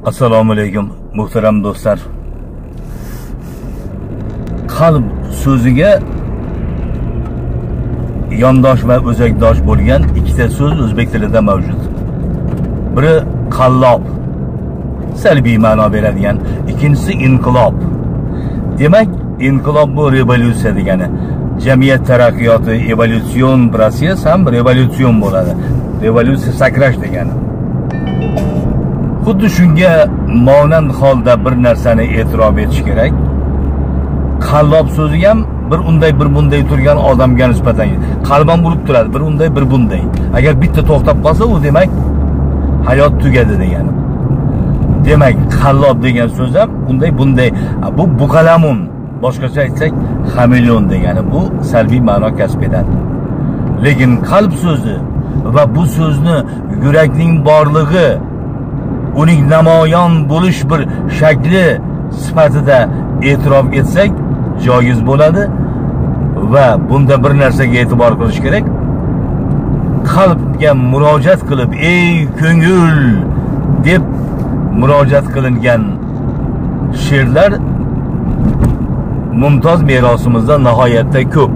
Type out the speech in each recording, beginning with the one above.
Assalomu alaykum muhtaram do'stlar. Qalb so'ziga yondosh va o'zakdosh bo'lgan ikkita so'z o'zbek tilida mavjud. Biri qallob, salbiy ma'no beradigan, ikkinchisi inqilob. Demak, inqilob bu revolyutsiya degani. Jamiyat taraqqiyoti, evolyutsion proses ham revolyutsion bo'ladi. Revolyutsiya sakrash degani. Xuddi shunga monand holda bir narsani e'tirof etish kerak. Qallob so'zi ham bir unday bir bunday turgan odamga nisbatan qalban bo'lib turadi, bir unday bir bunday. Agar bitta to'xtab qolsa, u demak hayot tugadi degani. Demak, qallob degan so'z ham unday bunday, bu buqalamun, boshqacha aytsak xameleon degani. Bu salbiy ma'no kasb etadi. Lekin qalb so'zi va bu so'zni yurakning borlig'i, uning namoyon bo'lish bir shakli sifatida e'tirof etsak joiz bo'ladi va bunda bir narsaga e'tibor qilish kerak. Qalbga murojaat qilib, ey ko'ngil deb murojaat qilingan she'rlar mumtoz merosimizda nihoyatda ko'p.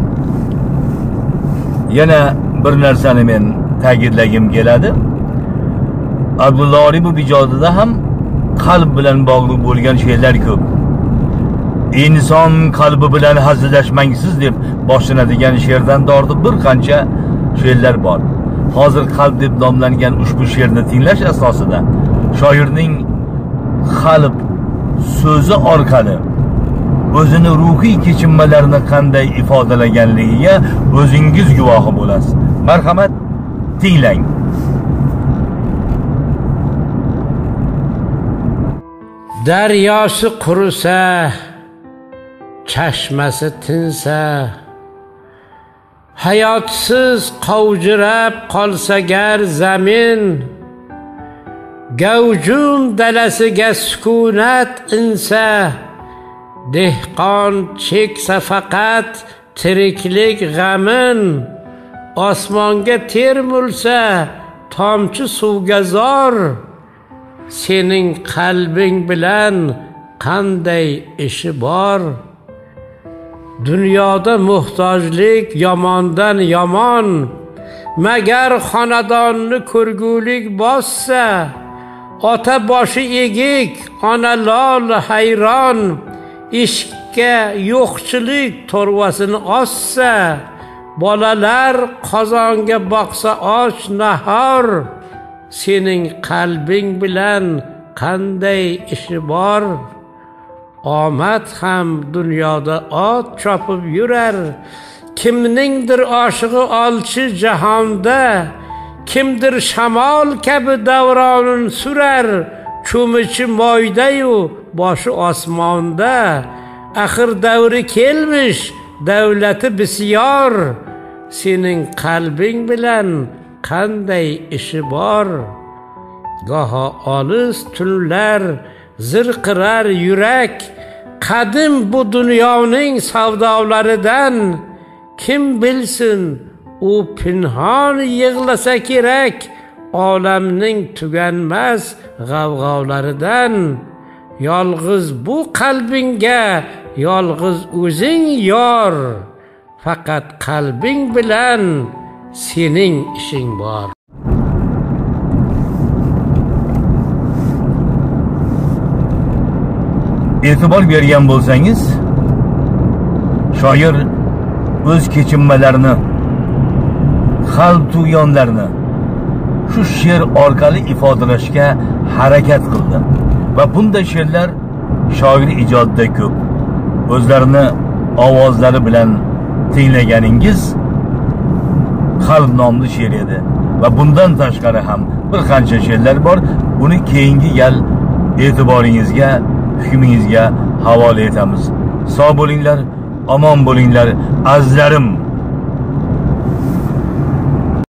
Yana bir narsani men ta'kidlagim keladi. Abdulla Oripov ijodida ham qalb bilan bog'liq bo'lgan she'rlar ko'p. Inson qalbi bilan hazillashmangsiz deb boshlanadigan she'rdan tortib bir qancha she'rlar bor. Hozir qalb deb nomlangan ushbu she'rni tinglash asosida shoirning qalb so'zi orqali o'zini ruhiy kechinmalarini qanday ifodalaganligiga o'zingiz guvohi bo'lasiz. Marhamat, tinglang. Daryosi qurisa, chashmasi tinsa, hayotsiz qovjirab qolsa gar zamin, gavjum dalasiga sukunat insa, dehqon cheksa faqat tiriklik g'amin, osmonga termulsa tomchi suvga zor, sening qalbing bilan qanday ishi bor? Dunyoda muhtojlik yomondan yomon, magar xonadonni ko'rgulik bossa, ota boshi egik, ona lol hayron, ishga yo'qchilik to'rvasini ossa, bolalar qozonga boqsa och nahor, sening qalbing bilan qanday ishi bor? Omad ham dunyoda ot chopib yurar, kimningdir oshig'i olchi jahonda, kimdir shamol kabi davronin surar, cho'michi moydayu boshi osmonda, axir davri kelmish davlati bisyor, sening qalbing bilan qanday ishi bor? Goho olis tunlar zirqirar yurak, qadim bu dunyoning savdolaridan, kim bilsin u pinhon yig'lasa kerak, olamning tuganmas g'avg'olaridan. Yolg'iz bu qalbingga yolg'iz o'zing yor, faqat qalbing bilan sening ishing bor. E'tibor bergan bo'lsangiz, shoir o'z kechinmalarini, hal tug'yonlarini shu she'r orqali ifodalashga harakat qildi va bunday she'rlar shoir ijodida ko'p. O'zlarini ovozlari bilan tinglaganingiz Qalb nomli she'r edi va bundan tashqari ham bir qancha she'rlar bor. Buni keyingi gal e'tiboringizga, hukmingizga havola etamiz. Sog' bo'linglar, omon bo'linglar azizlarim.